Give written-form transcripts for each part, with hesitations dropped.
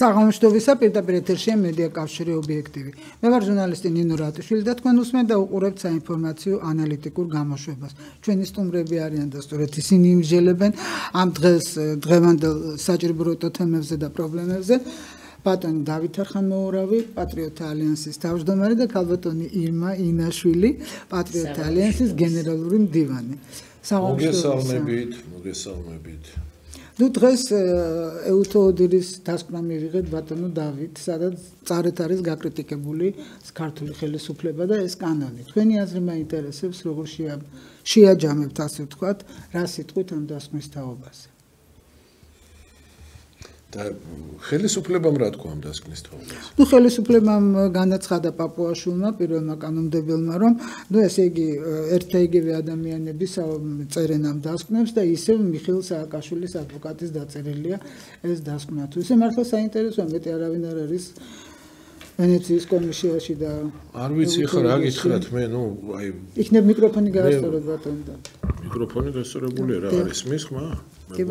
საღამოშტოვისა პირდაპირ ეთერშია მედია კავშირი ობიექტივი. მე ვარ ჟურნალისტი ნინო რატიშვილი და თქვენ უსმენთ და უყურებთ საინფორმაციო ანალიტიკურ გამოშვებას. ჩვენი სტუმრები არიან და სწორედ ისინი იმსჯელებენ ამ დღევანდელ საჭიროებო თემებზე და პრობლემებზე. ბატონი დავით არხანმოურავი, პატრიოტთა ალიანსის თავმჯდომარე და ქალბატონი ირმა ინაშვილი, პატრიოტთა ალიანსის გენერალური მდივანი. მოგესალმებით. ნუ დღეს ეუთოოდირის დასკვნა მივიღეთ ბატონო დავით, სადაც წარეთ არის გაკრიტიკებული ქართული ხელისუფლება და ეს კანონი. თქვენი აზრი მაინტერესებს, როგორ შეაჯამებთ, ასე ვთქვათ, რა სიტყვით ამ დასკვნის თაობაზე. და ხელისუფლებამ რა თქვა ამ დასკვნის თაობაზე? ნუ ხელისუფლებამ განაცხადა პაპუაშვილმა, პირველმა კანონმდებელმა, რომ ნუ ესე იგი ერთ-ერთი ადამიანები წერენ ამ დასკვნებს და ისევ მიხეილ სააკაშვილის ადვოკატის დაწერილია ეს დასკვნა. თუ ისე მართლა საინტერესოა, მეტი არავინ არ არის ვენეციის კომისიაში და არ ვიცი ხა რა გითხრათ მე, ნუ აი იქნებ მიკროფონი გაასწორებ ბატონო და მიკროფონი გასწორებულია რა არის მის ხმა? მე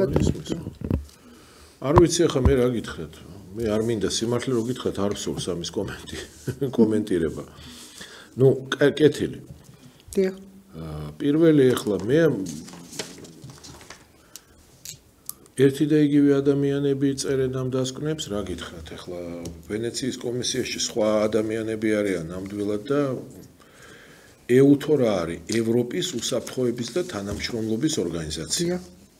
არ ვიცი ახლა მე რა გითხრათ. მე არ მინდა სიმართლე რო გითხრათ, არ ვსურს ამის კომენტირება. ნუ კეთილი. დიახ. პირველი ახლა მე ერთი და იგივე ადამიანები წერენ ამ დასკვნებს, რა გითხრათ, ახლა ვენეციის კომისიაში სხვა ადამიანები არიან ნამდვილად და ეუთო რა არის? ევროპის უსაფრთხოების და თანამშრომლობის ორგანიზაცია.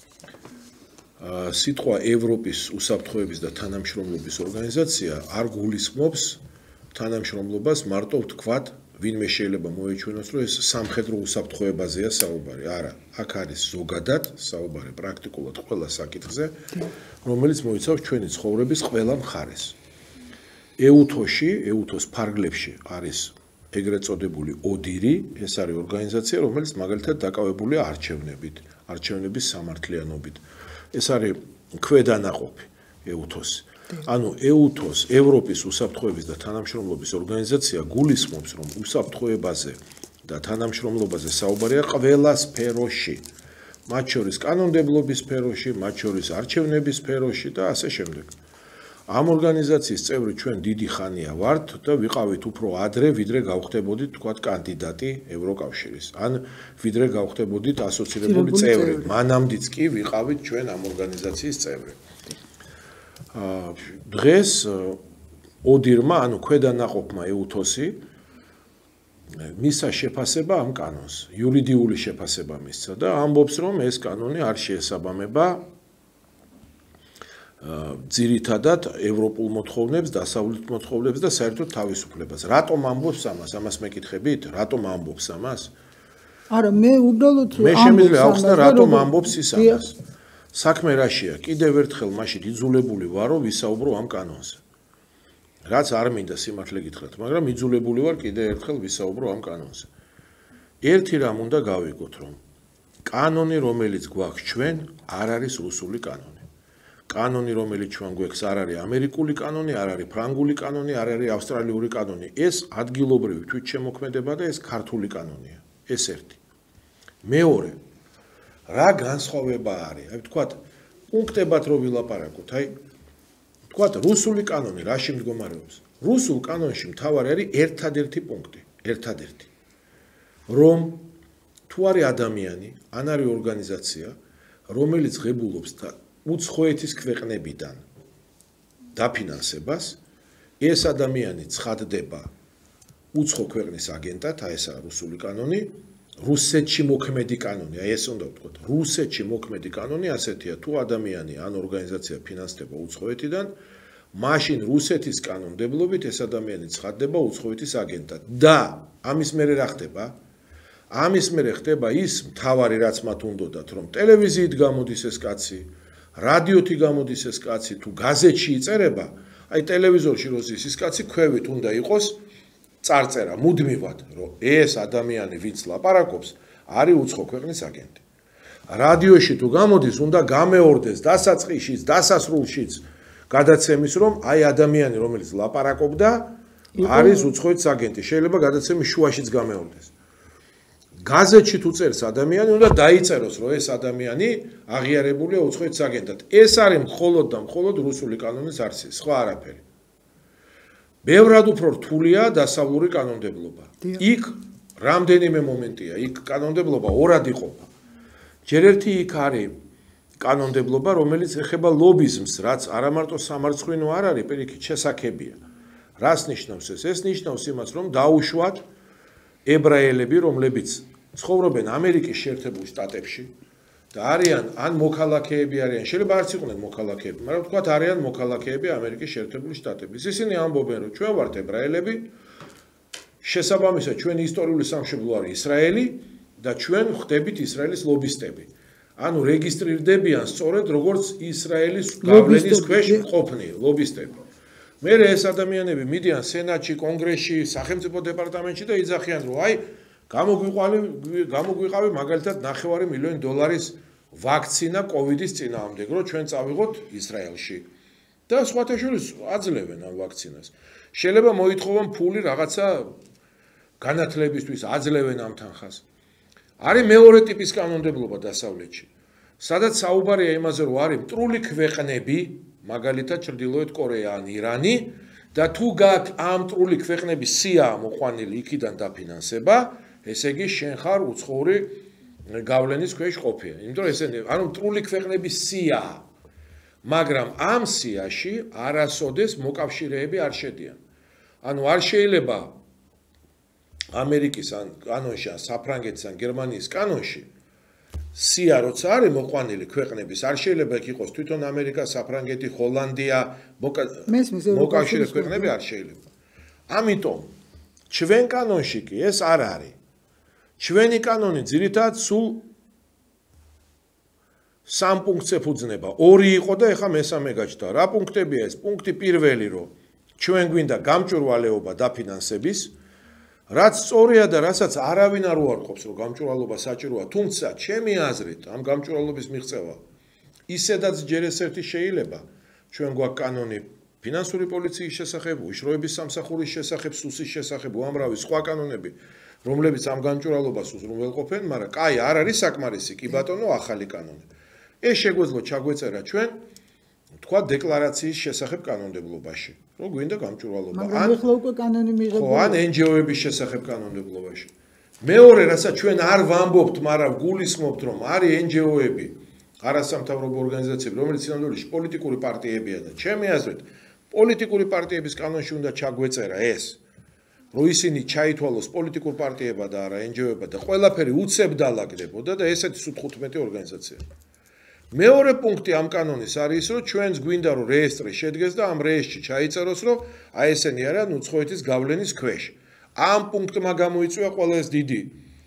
სიტყვა ევროპის უსაფრთხოების და თანამშრომლობის ორგანიზაცია არ გულისხმობს თანამშრომლობას მარტო ვთქვათ, ვინმე შეიძლება მოეჩვენოს, რომ ეს სამხედრო უსაფრთხოებაზეა საუბარი. არა, აქ არის ზოგადად საუბარი პრაქტიკულად ყველა საკითხზე, რომელიც მოიცავს ჩვენი ცხოვრების ყველა მხარეს. ეუთოს ფარგლებში არის ეგრეთ წოდებული ოდირი, ეს არის ორგანიზაცია, რომელიც მაგალითად დაკავებულია არჩევნების სამართლიანობით. ეს არის ქვედანაყოფი ეუთოს. ანუ ეუთოს, ევროპის უსაფრთხოების და თანამშრომლობის ორგანიზაცია გულისხმობს, რომ უსაფრთხოებაზე და თანამშრომლობაზე საუბარია ყველა სფეროში, მათ შორის კანონმდებლობის სფეროში, მათ შორის არჩევნების სფეროში და ასე შემდეგ. ამ ორგანიზაციის წევრი ჩვენ დიდი ხანია ვართ და ვიყავით უფრო ადრე, ვიდრე გავხდებოდით, თქვათ, კანდიდატი ევროკავშირის, ან ვიდრე გავხდებოდით ასოცირებული წევრი. მანამდეც კი ვიყავით ჩვენ ამ ორგანიზაციის წევრი. დღეს ოდირმა, ანუ ქვედანაყოფმა ეუთოსი მისცა შეფასება ამ კანონს, იურიდიული შეფასება მისცა და ამბობს, რომ ეს კანონი არ შეესაბამება ძირითადად ევროპულ მოთხოვნებს, დასავლეთ მოთხოვნებს და საერთოდ თავისუფლებას. რატომ ამბობს ამას? ამას მეკითხებით? რატომ ამბობს ამას? არა, მე უბრალოდ მე შემიძლია ახსნა რატომ ამბობს ის ამას. საქმე რაშია? კიდევ ერთხელ მაშინ იძულებული ვარ, რომ ვისაუბრო ამ კანონზე. რაც არ მინდა სიმართლე გითხრათ, მაგრამ იძულებული ვარ კიდევ ერთხელ ვისაუბრო ამ კანონზე. ერთი რამ უნდა გავიგოთ, რომ კანონი, რომელიც გვაქვს ჩვენ, არ არის რუსული კანონი. კანონი, რომელიც ჩვენ გვაქვს, არ არის ამერიკული კანონი, არ არის ფრანგული კანონი, არ არის ავსტრალიური კანონი. ეს ადგილობრივი თვითშემოქმედება და ეს ქართული კანონია. ეს ერთი. მეორე, რა განსხვავება არის? აი ვთქვათ, პუნქტებად რო ვილაპარაკოთ, აი ვთქვათ, რუსული კანონი რაში მდგომარეობს? რუსულ კანონში მთავარი არის ერთადერთი პუნქტი, ერთადერთი. რომ თუ არის ადამიანი, ან არის ორგანიზაცია, რომელიც ღებულობს უცხოეთის ქვეყნებიდან დაფინანსებას, ეს ადამიანი ცხადდება უცხო ქვეყნის აგენტად, აი ესაა რუსული კანონი, რუსეთში მოქმედი კანონი, აი ეს უნდა ვთქვათ, რუსეთში მოქმედი კანონი ასეთია, თუ ადამიანი ან ორგანიზაცია ფინანსდება უცხოეთიდან, მაშინ რუსეთის კანონმდებლობით ეს ადამიანი ცხადდება უცხოეთის აგენტად. და ამის მერე რა ხდება? ამის მერე ხდება ის მთავარი, რაც მათ უნდათ, რომ ტელევიზიით გამოდის ეს კაცი, რადიოთი გამოდის ეს კაცი, თუ გაზეთში იწერება, აი ტელევიზორში როზის ის კაცი ქვევით უნდა იყოს წარწერა მუდმივად, რომ ეს ადამიანი ვინც ლაპარაკობს, არის უცხო ქვეყნის აგენტი. რადიოში თუ გამოდის, უნდა გამეორდეს დასაწყისშიც, დასასრულშიც გადაცემის, რომ აი ადამიანი, რომელიც ლაპარაკობდა, არის უცხოეთის აგენტი. შეიძლება გადაცემის შუაშიც გამეორდეს. გაზეთში თუ წერს ადამიანი, უნდა დაიწეროს, რომ ეს ადამიანი აღიარებულია უცხოეთ აგენტად. ეს არის მხოლოდ და მხოლოდ რუსული კანონის არსი, სხვა არაფერი. ბევრად უფრო რთულია დასავლური კანონმდებლობა. იქ რამდენიმე მომენტია, იქ კანონმდებლობა ორად იყოფა. ჯერ ერთი იქ არის კანონმდებლობა, რომელიც ეხება ლობიზმს, რაც არა მარტო სამარცხვინო არ არის, პირიქით შესაძლებია. რას ნიშნავს ეს? ეს ნიშნავს იმას, რომ დაუშვათ ებრაელები, რომლებიც ცხოვრობენ ამერიკის შეერთებულ შტატებში და არიან ან მოქალაქეები არიან, შეიძლება არც იყვნენ მოქალაქეები, მაგრამ თქვათ არიან მოქალაქეები ამერიკის შეერთებული შტატების. ისინი ამბობენ, რომ ჩვენ ვართ ებრაელები, შესაბამისად ჩვენი ისტორიული სამშობლო არის ისრაელი და ჩვენ ხდებით ისრაელის ლობისტები. ანუ რეგისტრირდებიან სწორედ როგორც ისრაელის გავლენის ქვეშ ყოფნი ლობისტები. მე ეს ადამიანები მიდიან სენატში, კონგრესში, სახელმწიფო დეპარტამენტში და იძახიან, რომ აი გამოგვიყავი მაგალითად $9 მილიონი ვაქცინა კოვიდის წინააღმდეგ, რომ ჩვენ წავიღოთ ისრაელში. და სხვათა შორის აძლევენ ამ ვაქცინას. შეიძლება მოითხოვონ ფული რაღაცა განათლებისთვის, აძლევენ ამ თანხას. არის მეორე ტიპის კანონმდებლობა დასავლეთში. სადაც საუბარია იმაზე, რომ არის მტრული ქვეყნები, მაგალითად ჩრდილოეთ კორეა ან ირანი და თუ გაქვს ამ მტრული ქვეყნების სია მოყვანილი იქიდან დაფინანსება, ესე იგი შენ ხარ უცხოური გავლენის ქვეშ ყოფია. იმიტომ რომ ესენი ანუ მტრული ქვეყნების სია, მაგრამ ამ სიაში არასოდეს მოკავშირეები არ შედიან. ანუ არ შეიძლება ამერიკის ან კანონში, ან საფრანგეთის ან გერმანიის კანონში სია როცა არის მოყვანილი ქვეყნების, არ შეიძლება იქ იყოს თვითონ ამერიკა, საფრანგეთი, ჰოლანდია, მოკავშირე ქვეყნები არ შეიძლება. ამიტომ ჩვენ კანონში კი ეს არ არის. ჩვენი კანონი ძირითადად სულ 3 პუნქტს ეფუძნება. 2 იყო და ეხა მესამე გაჩნდა. რა პუნქტებია ეს? პუნქტი პირველი, რომ ჩვენ გვინდა გამჭვირვალეობა დაფინანსების, რაც სწორია და რასაც არავინ არ უარყოფს, რომ გამჭვირვალეობა საჭიროა, თუმცა ჩემი აზრით ამ გამჭვირვალეობის მიღწევა ისედაც ჯერ ესერთი შეიძლება. ჩვენ გვაქვს კანონი ფინანსური პოლიციის შესახებ, უშროების სამსახურის შესახებ, სუსის შესახებ, უამრავი სხვა კანონები, რომლებიც ამ გამჭვირვალეობას უზრუნველყოფენ, მაგრამ კაი, არ არის საკმარისი, კი ბატონო, ახალი კანონი. ეს შეგვეძლო ჩაგვეწერა ჩვენ თქვა დეკლარაციის შესახებ კანონმდებლობაში, რომ გვინდა გამჭვირვალეობა. მაგრამ ეხლა უკვე კანონი მიღებული. ან NGO-ების შესახებ კანონმდებლობაში. მეორე, რასაც ჩვენ არ ვამბობთ, მაგრამ გულისხმობთ, რომ არის NGO-ები, არასამთავრობო ორგანიზაციები, რომელიც სინამდვილეში პოლიტიკური პარტიებია და ჩემი აზრით, პოლიტიკური პარტიების კანონში უნდა ჩაგვეწერა ეს, რომ ისინი ჩაითვალოს პოლიტიკურ პარტიებად და არა NGO-ებად და ყველაფერი უცებ დალაგდებოდა და ესეთი სულ 15 ორგანიზაცია. მეორე პუნქტი ამ კანონის არის, რომ ჩვენს გვინდა რომ რეესტრი შედგეს და ამ რეესტრში ჩაიწეროს, რომ აი ესენი არიან უცხოეთის გავლენის ქვეშ. ამ პუნქტმა გამოიწვია ყველა ეს დიდი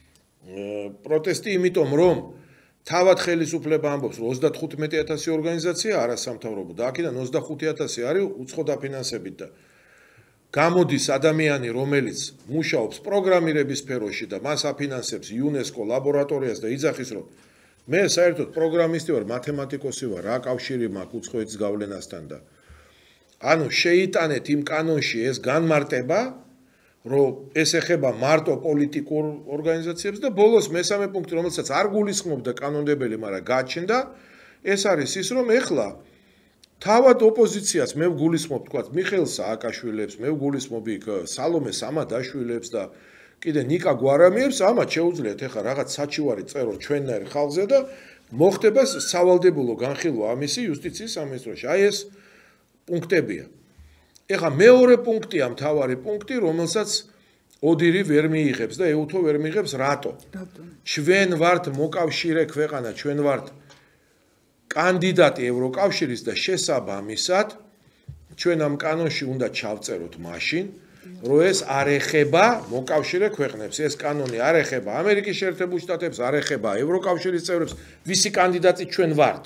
პროტესტი, იმიტომ რომ თავად ხელისუფლება ამბობს, რომ 35,000 ორგანიზაცია არასამთავრობო და აქედან 25,000 არის უცხო დაფინანსებით და გამოდის ადამიანი, რომელიც მუშაობს პროგრამირების სფეროში და მას აფინანსებს UNESCO ლაბორატორიას და იძახის, რომ მე საერთოდ პროგრამისტი ვარ, მათემატიკოსი ვარ, რა კავშირი მაქვს უცხოეთის გავლენასთან და ანუ შეიტანეთ იმ კანონში ეს განმარტება, რომ ეს ეხება მარტო პოლიტიკურ ორგანიზაციებს და ბოლოს მესამე პუნქტი, რომელსაც არ გულისხმობდა კანონმდებელი, მაგრამ გაჩნდა, ეს არის ის, რომ ეხლა თავად ოპოზიციას მე ვგულისხმობ, თქვა, მიხეილ სააკაშვილებს, მე ვგულისხმობ იქ სალომე სამადაშვილებს და კიდე ნიკა გვარამიებს, ამათ შეუძლიათ ეხლა რაღაც საჩივარი წერო ჩვენნაირ ხალხზე და მოხდება სავალდებულო განხილვა ამისი იუსტიციის სამინისტროში. აი ეს პუნქტებია. ეხლა მეორე პუნქტია მთავარი პუნქტი, რომელსაც ოდირი ვერ მიიღებს და ეუთო ვერ მიიღებს, რატო? ჩვენ ვართ მოკავშირე ქვეყანა, ჩვენ ვართ კანდიდატი ევროკავშირის და შესაბამისად ჩვენ ამ კანონში უნდა ჩავწეროთ მაშინ, რომ ეს არ ეხება მოკავშირე ქვეყნებს, ეს კანონი არ ეხება ამერიკის შეერთებულ შტატებს, არ ეხება ევროკავშირის წევრებს, ვისი კანდიდატი ჩვენ ვართ.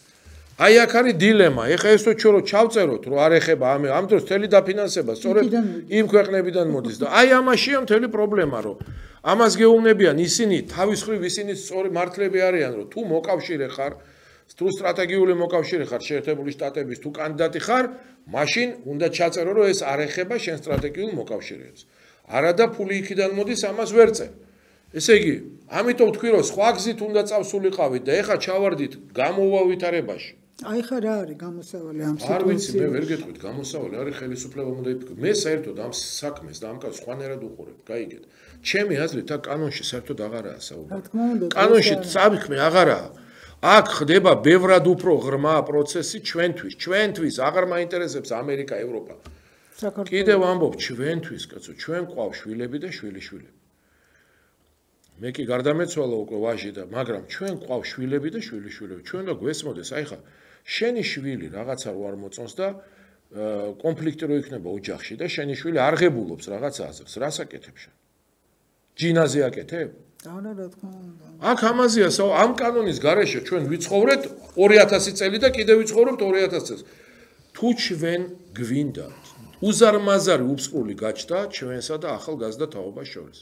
აი აქ არის დილემა. ეხლა ეს თუ ჩვენ ჩავწეროთ, რომ არ ეხება ამ დროს მთელი დაფინანსება სწორედ იმ ქვეყნებიდან მოდის და აი ამაშია მთელი პრობლემა, რომ ამას გეუბნებიან ისინი თავის მხრივ ისინი სწორი მართლები არიან, რომ თუ მოკავშირე ხარ, თუ სტრატეგიული მოკავშირე ხარ შეერთებული შტატების, თუ კანდიდატი ხარ, მაშინ უნდა ჩაწერო, რომ ეს არ ეხება შენ სტრატეგიულ მოკავშირეებს. არადა ფული იქიდან მოდის, ამას ვერ წერ. ესე იგი, ამიტომ თქვი რომ სხვა გზით უნდა წავსულიყავით და ეხლა ჩავარდით გამოვავითარებაში. აი ხა რა არის გამოსავალი ამ სიტუაციაში? არ ვიცი, მე ვერ გეტყვით, გამოსავალი არის ხელისუფლება უნდა იფიქრო. მე საერთოდ ამ საქმეს და ამ კაცს სხვანაირად უყურებ, გაიგეთ. ჩემი აზრით, აქ კანონში საერთოდ აღარაა საუბარი. კანონში საქმე აღარაა. აქ ხდება ბევრად უფრო ღრმა პროცესი ჩვენთვის აღარ მაინტერესებს ამერიკა, ევროპა. კიდევ ამბობ ჩვენთვის, კაცო, ჩვენ ყავს შვილები და შვილიშვილები. მე კი გარდამეცვალა უკვე ვაჟი და მაგრამ ჩვენ ყავს შვილები და შვილიშვილები. ჩვენ და გვესმოდეს, აი ხა შენი შვილი რაღაცა რო არ მოწონს და კონფლიქტი რო იქნება ოჯახში და შენი შვილი არ ღებულობს რაღაც აზრს, რას აკეთებ შენ? ჯინაზე აკეთებ? არა, რა თქმა უნდა. აქ ამაზეა, ამ კანონის გარეშე ჩვენ ვიცხოვრეთ 2000 წელი და კიდევ ვიცხოვრობთ 2000 წელს. თუ ჩვენ გვინდათ უზარმაზარი უფსკული გაჩნდა ჩვენსა და ახალგაზრდა თაობას შორის.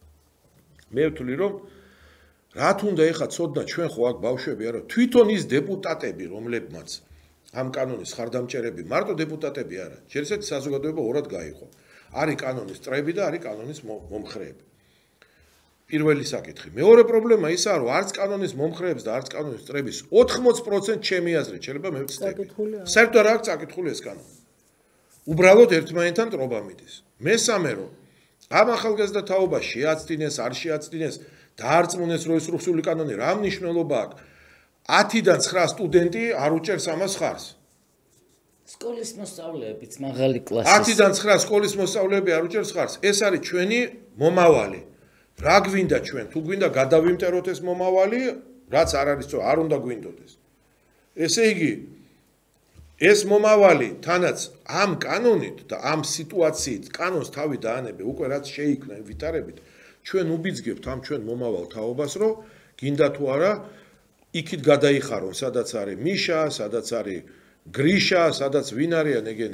მე ვთვლი რომ რა თუნდა ეხა ცოდნა ჩვენ ხო აქ ბავშვები არა თვითონ ის დეპუტატები რომლებმაც ამ კანონის ხარდამჭერები მარტო დეპუტატები არა ჯერ ესეთი საზოგადოება ორად გაიყო არის კანონის წრეები და არის კანონის მომხრეები პირველი საკითხი მეორე პრობლემა ისაა რომ არც კანონის მომხრეებს და არც კანონის წრეების 80% ჩემი აზრით შეიძლება მე ვცდები საერთოდ არ აქვს წაკითხული ეს კანონი უბრალოდ ერთმანეთთან ტრობა მიდის მესამე რომ ამ ახალგაზრდა თაობა შეაცდინეს არ შეაცდინეს დაარწმუნეს რომ ეს რუსული კანონი რა მნიშვნელობა აქვს 10-დან 9 სტუდენტი არ უჭერს ამას ხარს სკოლის მოსწავლეებიც მაღალი კლასის 10-დან 9 სკოლის მოსწავლეები არ უჭერს ხარს ეს არის ჩვენი მომავალი რა გვინდა ჩვენ თუ გვინდა გადავიმტეროთ ეს მომავალი რაც არ არის არ უნდა გვინდოდეს ესე იგი ეს მომავალი თანაც ამ კანონით და ამ სიტუაციით კანონს თავი დაანებე უკვე რაც შეიქმნა ვითარებით ჩვენ უბიძგებთ ამ ჩვენ მომავალ თაობას რომ გინდა თუ არა იქით გადაიხარონ სადაც არის მიშა სადაც არის გრიშა სადაც ვინ არიან ეგენი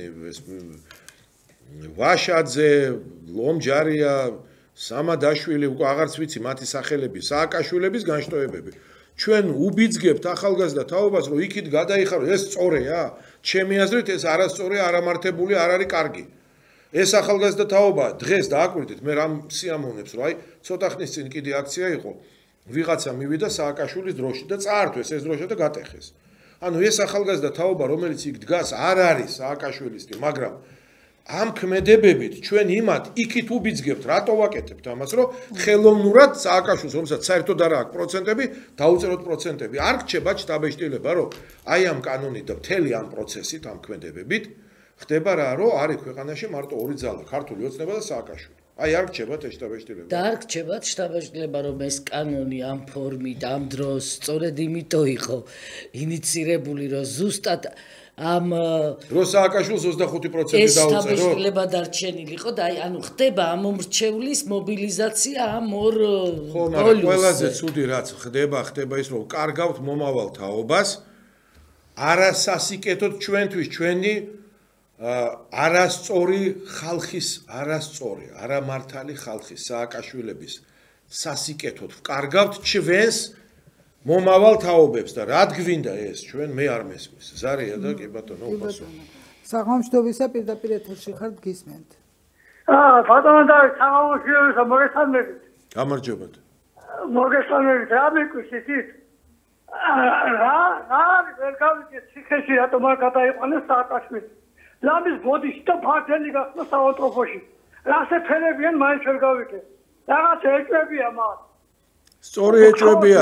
ვაშაძე ლომჯარია სამადაშვილი უკვე აღარც ვიცი მათი სახელები სააკაშვილების განშტოებები ჩვენ უბიძგებთ ახალგაზრდა თაობას რომ იქით გადაიხარონ ეს სწორია ჩემი აზრით ეს არასწორია არამართებული არ არის კარგი ეს ახალგაზრდა თაობა დღეს დააკვირდით მე რამ სიამოვნებს რომ აი ცოტა ხნის წინ კიდე აქცია იყო ვიღაცა მივიდა სააკაშვილის დროში და წაართვეს ეს დროშა და გატეხეს ანუ ეს ახალგაზრდა თაობა რომელიც იქ დგას არ არის სააკაშვილისტი მაგრამ ამ ქმედებებით ჩვენ იმათ იქით უბიძგებთ რატო ვაკეთებთ ამას რომ ხელოვნურად სააკაშვილს რომელსაც საერთოდ არ აქვს პროცენტები დაუწეროთ პროცენტები არ რჩება შტაბეშტილება რომ აი ამ კანონით და მთელი ამ პროცესით ამ ქმედებებით ხდება რა რომ არის ქვეყანაში მარტო ორი ძალა ქართული ოცნება და სააკაშვილი აი არ რჩებათ ეს შტაბეშტილება და არ რჩებათ შტაბეშტილება რომ ეს კანონი ამ ფორმით ამ დროს სწორედ იმიტომ იყო ინიცირებული რომ ზუსტად ამ რო სააკაშვილს 25% დაუწერო შტაბეშტილება დარჩენილიყო და აი ანუ ხდება ამ მომრჩევლის მობილიზაცია ამ ორ ხო მაგრამ ყველაზე ცუდი რაც ხდება ის რომ კარგავთ მომავალ თაობას არასასიკეთოთ ჩვენთვის ჩვენი არასწორი ხალხის არასწორი არამართალი ხალხის სააკაშვილების სასიკეთოდ ვკარგავთ ჩვენს მომავალ თაობებს და რა გვინდა ეს ჩვენ მე არ მესმის ზარია და კი ბატონო უპასუხო საღამოშთობისა პირდაპირ ეთერში ხართ გისმენთ ბატონო და საღამოშთობისა მოგესალმებით გამარჯობათ მოგესალმებით რა მეკუსით რა ვერ გავიგე ციხეში რატომ არ გადაიყვანეს სააკაშვილი ლამის ბოდიში და ფართელი გახდა საავადმყოფოში რასე ფერებიან მაინც ვერ გავიგე რაღაც ეჭვებია მას სწორი ეჭვებია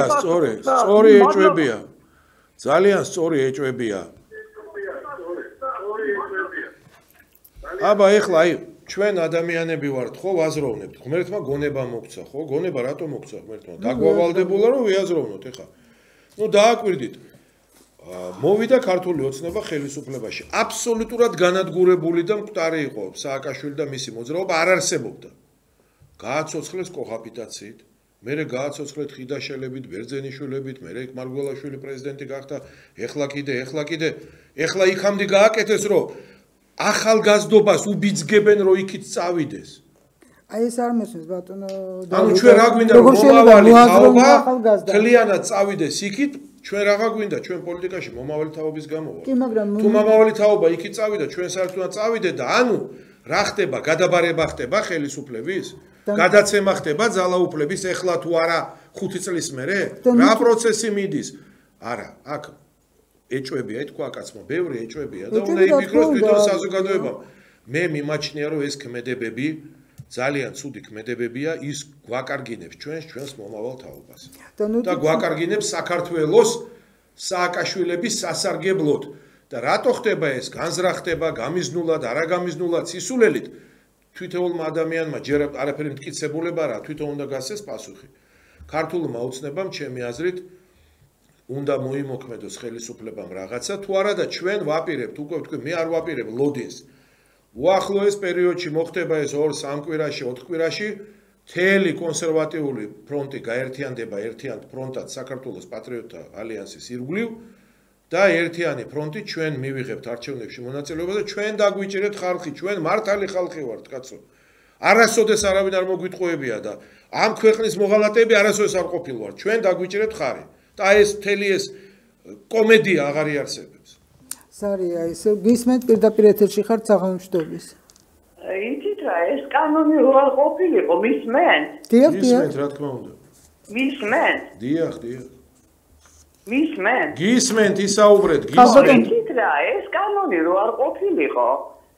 ძალიან სწორი ეჭვებია აბა ეხლა აი ჩვენ ადამიანები ვართ ხო ვაზროვნებთ ღმერთმა გონება მოგცა ხო გონება რატომ მოგცა ღმერთმა დაგვავალდებულა რომ ვიაზროვნოთ ეხლა ნუ დააკვირდით მოვიდა ქართული ოცნება ხელისუფლებაში აბსოლუტურად განადგურებული და მკვდარი იყო სააკაშვილი და მისი მოძრაობა არ არსებობდა გააცოცხლეს კოჰაბიტაციით მერე გააცოცხლეთ ხიდაშელებით ბერძენიშვილებით მერე მარგველაშვილი პრეზიდენტი გახდა ეხლა იქამდე გააკეთეს რომ ახალგაზრდობას უბიძგებენ რომ იქით წავიდეს აი ეს არ მოსმის ბატონო ანუ ჩვენ რა გვინდა რომ მომავალი თაობა თლიანად წავიდეს იქით ჩვენ რაღა გვინდა ჩვენ პოლიტიკაში მომავალი თაობის გამოვა კი მაგრამ თუ მომავალი თაობა იქით წავიდა ჩვენ საერთოდ წავიდეთ და ანუ რა ხდება გადაბარება ხდება ხელისუფლების გადაცემა ხდება ძალაუფლების ეხლა თუ არა 5 წლის მერე? რა პროცესი მიდის? არა, აქ ეჭვებია, ითქვა კაცმა, ბევრი ეჭვებია და უნდა იფიქროს თვითონ საზოგადოებამ. მე მიმაჩნია, რომ ეს ქმედებები ძალიან ცუდი ქმედებებია, ის გვაკარგინებს ჩვენს მომავალ თაობას. და გვაკარგინებს საქართველოს სააკაშვილების სასარგებლოდ. და რატო ხდება ეს? განზრახ ხდება, გამიზნულად, არა გამიზნულად, სისულელით. თვითეულმა ადამიანმა ჯერ არაფერი მტკიცებულება რა, თვითონ უნდა გასცეს პასუხი. ქართულმა ოცნებამ, ჩემი აზრით, უნდა მოიმოქმედოს ხელისუფლებამ რაღაცა, თუ არა და ჩვენ ვაპირებთ, უკვე ვთქვი, მე არ ვაპირებ ლოდინს. უახლოეს პერიოდში მოხდება ეს 2-3 კვირაში, 4 კვირაში, მთელი კონსერვატიული ფრონტი გაერთიანდება ერთიან ფრონტად საქართველოს პატრიოტთა ალიანსის ირგვლივ და ერთიანი ფრონტი ჩვენ მივიღებთ არჩევნებში მონაწილეობა და ჩვენ დაგვიჭირეთ ხალხი, ჩვენ მართალი ხალხი ვართ, კაცო. არასოდეს არავინ არ მოგვიტყუებია და ამ ქვეყნის მოღალატეები არასოდეს არ ყოფილვართ, ჩვენ დაგვიჭირეთ ხარი. და ეს მთელი ეს კომედია აღარ იარსებებს. სარია, ესე გისმენთ პირდაპირ ეთერში ხართ საღამოშტობის. იცით რა, ეს კანონი რო არ ყოფილიყო, მისმენთ? გისმენთ, რა თქმა უნდა. მისმენთ? დიახ. მისმენთ? გისმენთ, ისაუბრეთ, გისმენთ. იცით რა, ეს კანონი რო არ ყოფილიყო,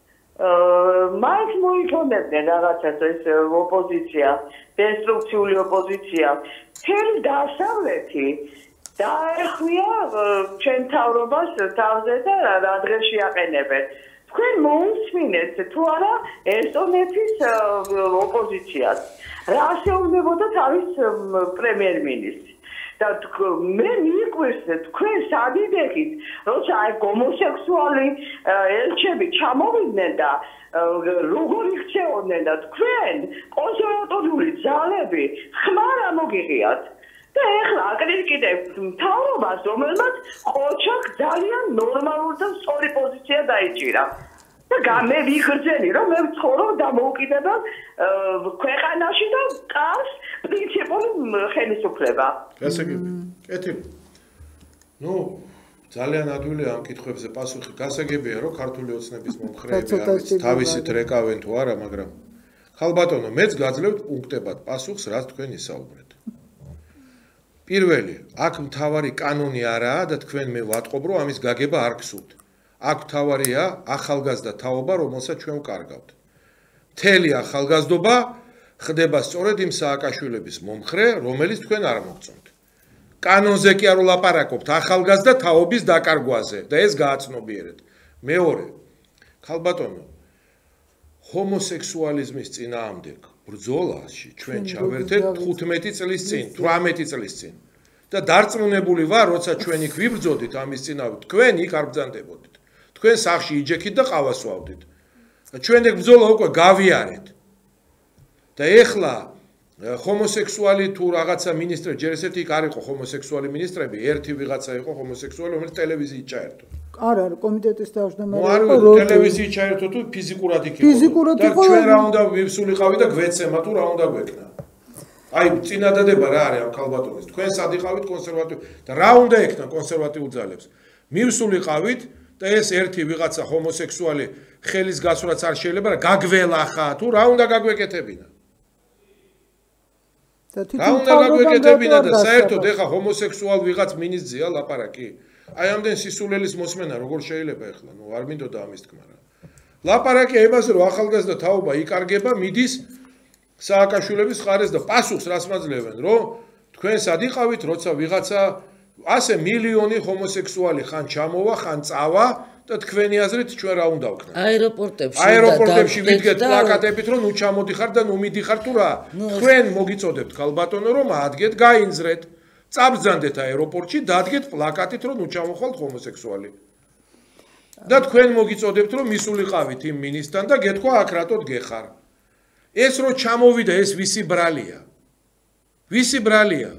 მაინც მოიქონებდნენ რაღაცას ეს ოპოზიცია, დესტრუქციული ოპოზიცია. მთელი დასავლეთი დაეხვია ჩვენ მთავრობას თავზე და რა დღეში აყენებენ. თქვენ მოусმინეთ თუ არა ესტონეთის ოპოზიციას. რა შეუძლებოდა თავის პრემიერ-მინისტრი. და მე მიყვარს თქვენ სადიდებით, როცა აი ჰომოსექსუალი ელჩები ჩამოვიდნენ და როგორ იქცეოდნენ და თქვენ კონსერვატორული ძალები ხმარ ამოგიღიათ. და ეხლა აკრიტიკებთ მთავრობას, რომელმაც ყოჩაკ ძალიან ნორმალური და სწორი პოზიცია დაიჭირა. და მე ვიგრძელი, რომ მე ვცხოვრობ დამოუკიდებელ ქვეყანაში და ყავს პრინციპული ხელისუფლება. გასაგები. კეთილი. ძალიან ადვილია ამ კითხვებზე პასუხი. გასაგებია, რომ ქართული ოცნების მომხრეები არის თავისით რეკავენ თუ არა, მაგრამ ხალბატონო, მეც გაძლევთ პუნქტებად პასუხს, რაც თქვენ ისაუბრეთ. პირველი, აქ მთავარი კანონი არაა და თქვენ მე ვატყობ, რომ ამის გაგება არ გსურთ. აქ მთავარია ახალგაზრდა თაობა, რომელსაც ჩვენ ვკარგავთ. მთელი ახალგაზრდობა ხდება სწორედ იმ სააკაშვილების მომხრე, რომელიც თქვენ არ მოგწონთ. კანონზე კი არ ვლაპარაკობთ, ახალგაზრდა თაობის დაკარგვაზე და ეს გააცნობიერეთ. მეორე, ხალბატონო, ჰომოსექსუალიზმის წინააღმდეგ ბრძოლაში ჩვენ ჩავერთეთ 15 წლის წინ, 18 წლის წინ. და დარწმუნებული ვარ, როცა ჩვენ იქ ვიბრძოდით ამის წინააღმდეგ, თქვენ იქ არ ბრძანდებოდით. თქვენ სახში იჯექით და ყავას ვავდით. ჩვენ ეგ ბრძოლა უკვე გავიარეთ. და ეხლა ჰომოსექსუალი თუ რაღაცა მინისტრი, ჯერ ესეთი იქ არ იყო ჰომოსექსუალი მინისტრები, ერთი ვიღაცა იყო ჰომოსექსუალი, რომელიც ტელევიზიით ჩაერთო. არა, კომიტეტის თავმჯდომარე იყო, ტელევიზიით ჩაერთო თუ ფიზიკურად იქ იყო. და ჩვენ რა უნდა ვისულიყავი და გვეცემა თუ რა უნდა გვეკნა. აი, წინადადება რა არის ამ ქალბატონის. თქვენ სად იყავით კონსერვატივ და რა უნდა ეკნა კონსერვატიულ ძალებს. მივსულიყავით და ეს ერთი ვიღაცა ჰომოსექსუალი ხელის გასვლაც არ შეიძლება და გაგველახა თუ რა უნდა გაგვეკეთებინა. რა უნდა გაგვეკეთებინა და საერთოდ ეხა ჰომოსექსუალ ვიღაც მინისძია ლაპარაკი. აი ამდენ სისულელის მოსმენა როგორ შეიძლება ეხლა? არ მინდოდა ამის თქმა რა. ლაპარაკია იმაზე რომ ახალგაზრდა თაობა იკარგება, მიდის სააკაშვილების ხარეს და პასუხს რას მაძლევენ, რომ თქვენ სად იყავით, როცა ვიღაცა ასე მილიონი ჰომოსექსუალი ხან ჩამოვა, ხან წავა და თქვენი აზრით ჩვენ რა უნდა ვქნათ? აეროპორტებში ვიდგეთ პლაკატებით, რომ ნუ ჩამოდიხარ და ნუ მიდიხარ თუ რა. თქვენ მოგიწოდებთ ქალბატონო, რომ ადგეთ, გაინძრეთ, წაბრძანდეთ აეროპორტში, დადგეთ პლაკატით, რომ ნუ ჩამოხვალთ ჰომოსექსუალი. და თქვენ მოგიწოდებთ, რომ მისულიყავით იმ მინისტრთან და გეთქვა აქ რატოდ გეხარ. ეს რო ჩამოვიდა, ეს ვისი ბრალია? ვისი ბრალია?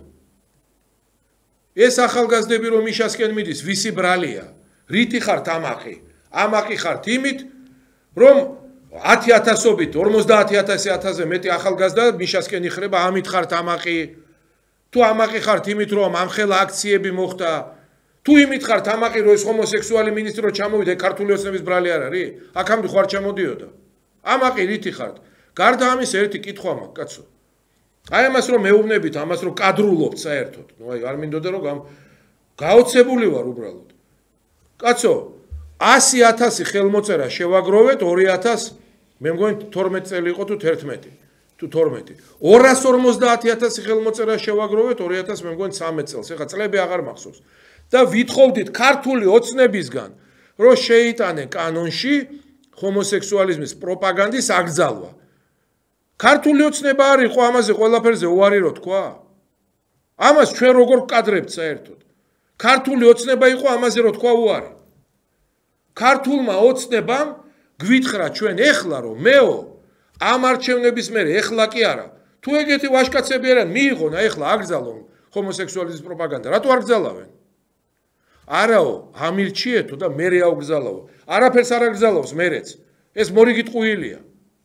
ეს ახალგაზრდები რომ მიშასკენ მიდის, ვისი ბრალია? რითი ხართ ამაყი? ამაყი ხართ იმით, რომ 10,000-ობით, 50,000-ზე მეტი ახალგაზრდა მიშასკენ იხრება, ამით ხართ ამაყი? თუ ამაყი ხართ იმით, რომ ამხელა აქციები მოხდა, თუ იმით ხართ ამაყი, რომ ეს ჰომოსექსუალი მინისტრი რო ჩამოვიდა, ქართული ოცნების ბრალი არ არის? აქამდე ხარ ჩამოდიოდა. ამაყი რითი ხართ? გარდა ამის ერთი კითხვა მაქვს, კაცო. აი ამას რომ მეუბნებით, ამას რომ კადრულობთ საერთოდ. ნუ აი არ მინდოდა რომ გაოცებული ვარ უბრალოდ. კაცო, 100,000 ხელმოწერა შევაგროვეთ 2000, მე მგონი 12 წელი იყო თუ 11. თუ 12. 250,000 ხელმოწერა შევაგროვეთ 2000, მე მგონი 13 წელს. ეხლა წლები აღარ მახსოვს. და ვითხოვდით ქართული ოცნებისგან, რომ შეიტანე კანონში ჰომოსექსუალიზმის პროპაგანდის აკრძალვა. ქართული ოცნება არ იყო ამაზე ყველაფერზე უარი რო თქვა? ამას ჩვენ როგორ ვკადრებთ საერთოდ? ქართული ოცნება იყო ამაზე რო თქვა უარი. ქართულმა ოცნებამ გვითხრა ჩვენ ეხლა რომ მეო ამ არჩევნების მერე ეხლა კი არა. თუ ეგეთი ვაჟკაცები არიან, მიიღონ ეხლა აკრძალონ ჰომოსექსუალიზმის პროპაგანდა. რატო არ გძალავენ? არაო, ამირჩიეთო და მერე აუგზალავო. არაფერს არ აკრძალავს მერეც. ეს მორიგი ტყუილია.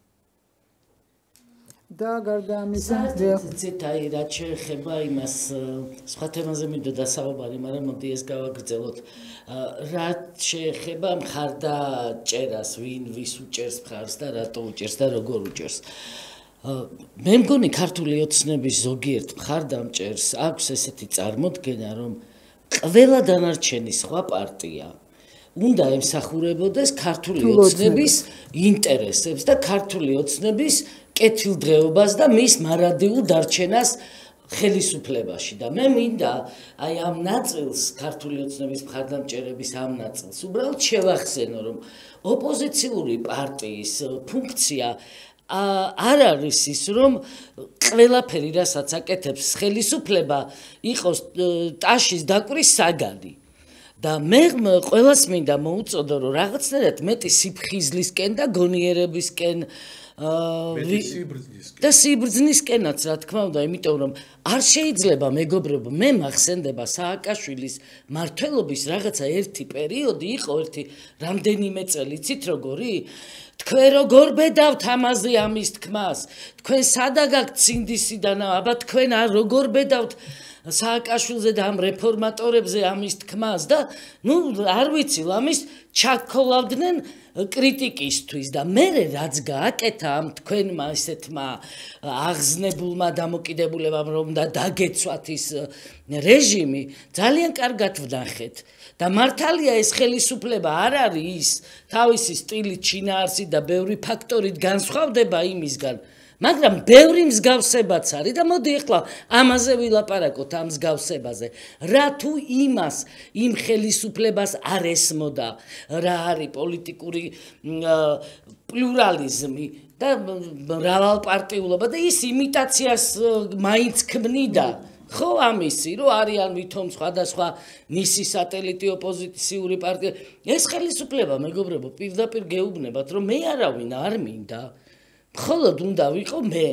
და გარდა ამისა, ზეცაი რაც შეეხება იმას სხვა თემაზე მინდოდა საუბარი, მაგრამ მოდი ეს გავაგრძელოთ. რაც შეეხება მხარდაჭერას, ვინ ვის უჭერს მხარს და რატო უჭერს და როგორ უჭერს. მე მგონი ქართული ოცნების ზოგიერთ მხარდამჭერს აქვს ესეთი წარმოდგენა, რომ ყველა დანარჩენი სხვა პარტია უნდა ემსახურებოდეს ქართული ოცნების ინტერესებს და ქართული ოცნების კეთილდღეობას და მის მარადიულ დარჩენას ხელისუფლებაში და მე მინდა აი ამ ნაწილს ქართული ოცნების მხარდამჭერების ამ ნაწილს უბრალოდ შევახსენო რომ ოპოზიციური პარტიის ფუნქცია არ არის ის რომ ყველაფერი რასაც აკეთებს ხელისუფლება იყოს ტაშის დაკვრის საგანი და მე ყველას მინდა მოუწოდო რომ რაღაცნაირად მეტი სიფხიზლისკენ და გონიერებისკენ და სიბრძნისკენაც რა თქმა უნდა, იმიტომ რომ არ შეიძლება მეგობრებო, მე მახსენდება სააკაშვილის მმართველობის რაღაცა ერთი პერიოდი იყო, ერთი რამდენიმე წელი, იცით როგორი? თქვენ როგორ ბედავთ ამაზე ამის თქმას? თქვენ სადა გაქვთ სინდისიდან, აბა თქვენ როგორ ბედავთ სააკაშვილზე და ამ რეფორმატორებზე ამის თქმას და ნუ არ ვიცი, ამის ჩაქოლავდნენ კრიტიკისთვის და მე რაც გააკეთა ამ თქვენმა ესეთმა აღზნებულმა დამოკიდებულებამ რომ და დაგეცვათ ის რეჟიმი ძალიან კარგად ვნახეთ და მართალია ეს ხელისუფლება არ არის ის თავისი სტილით შინაარსით და ბევრი ფაქტორით განსხვავდება იმისგან მაგრამ ბევრი მსგავსებაც არის და მოდი ახლა ამაზე ვილაპარაკოთ ამ მსგავსებაზე რა თუ იმას იმ ხელისუფლებას არ ესმოდა რა არის პოლიტიკური პლურალიზმი და მრავალპარტიულობა და ის იმიტაციას მაინც ქმნიდა ხო ამისი რომ არიან ვითომ სხვადასხვა მისი სატელიტი ოპოზიციური პარტია ეს ხელისუფლება მეგობრებო პირდაპირ გეუბნებათ რომ მე არავინ არ მინდა მხოლოდ უნდა ვიყო მე.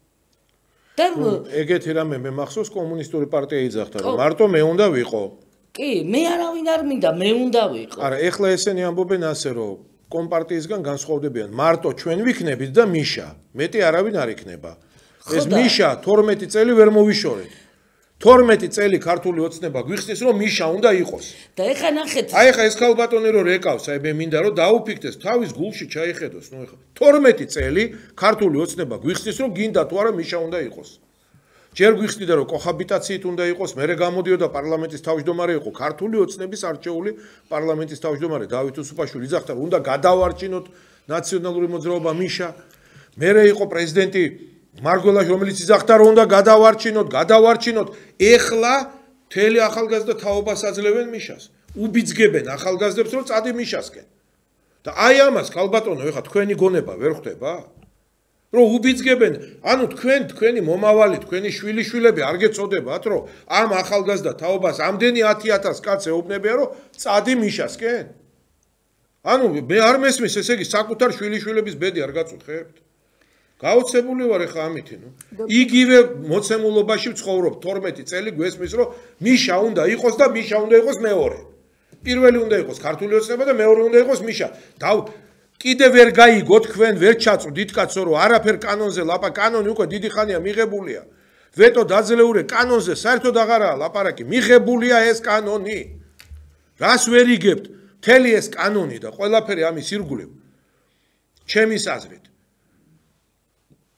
და ეგეთი რამე მე მახსოვს კომუნისტური პარტია იძახდა რომ მარტო მე უნდა ვიყო. კი, მე არავინ არ მინდა, მე უნდა ვიყო. არა, ეხლა ესენი ამბობენ ასე რომ კომპარტიისგან განსხვავდებიან. მარტო ჩვენ ვიქნებით და მიშა. მეტი არავინ არ იქნება. ეს მიშა 12 წელი ვერ მოვიშორეთ. 12 წელი ქართული ოცნება გვიხსნის რომ მიშა უნდა იყოს. და ეხა ნახეთ. აი ეხა ეს ქალბატონი რომ რეკავს, აი მე მინდა რომ დაუფიქდეს, თავის გულში ჩაიხედოს, ნუ ეხა 12 წელი ქართული ოცნება გვიხსნის რომ გინდა თუ არა მიშა უნდა იყოს. ჯერ გვიხსნიდა რომ კოჰაბიტაციით უნდა იყოს, მერე გამოდიოდა პარლამენტის თავმჯდომარე იყო ქართული ოცნების არჩეული პარლამენტის თავმჯდომარე დავით უსუპაშვილი იძახდა რომ უნდა გადავარჩინოთ ნაციონალური მოძრაობა მიშა. მერე იყო პრეზიდენტი მარგველა რომელიც იძახდა რომ უნდა გადავარჩინოთ ეხლა მთელი ახალგაზრდა თაობას აძლევენ მიშას უბიძგებენ ახალგაზრდებს რომ წადი მიშასკენ და აი ამას ქალბატონო ეხლა თქვენი გონება ვერ ხვდება რომ უბიძგებენ ანუ თქვენი მომავალი თქვენი შვილიშვილები არ გეწოდებათ რომ ამ ახალგაზრდა თაობას ამდენი 10,000 კაცს ეუბნებიან რომ წადი მიშასკენ ანუ მე არ მესმის ესე იგი საკუთარ შვილიშვილების ბედი არ გაწუხებთ გაოცებული ვარ ახლა ამითი ნუ იგივე მოცემულობაში ვცხოვრობ 12 წელი გვესმის რომ მიშა უნდა იყოს და მიშა უნდა იყოს მეორე პირველი უნდა იყოს ქართული ოცნება და მეორე უნდა იყოს მიშა და კიდე ვერ გაიგო თქვენ ვერ ჩაწვდით კაცო რომ არაფერ კანონზე კანონი უკვე დიდი ხანია მიღებულია ვეტო დაძლეურე კანონზე საერთოდ აღარაა ლაპარაკი მიღებულია ეს კანონი რას ვერ იგებთ მთელი ეს კანონი და ყველაფერი ამის ირგვლივ ჩემის აზრით